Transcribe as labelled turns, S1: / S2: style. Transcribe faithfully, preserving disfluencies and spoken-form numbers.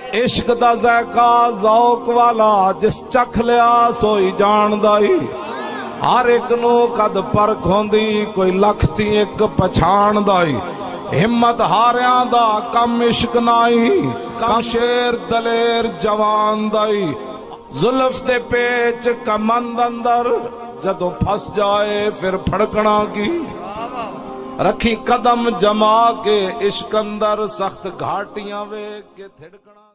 S1: इश्क दा ज़ायका ज़ौक वाला जिस चख लिया सोई जानदा ही। हर एक नू कद परख होंदी कोई लख ती एक पछाणदा ही। हिम्मत हारियां दा कम इश्क नाई कम शेर दलेर जवान दाई। जुल्फ दे पेच कमंद अंदर जदों फस जाए फिर फड़कना की। रखी कदम जमा के इश्क अंदर सख्त घाटियां वे के थिड़कना।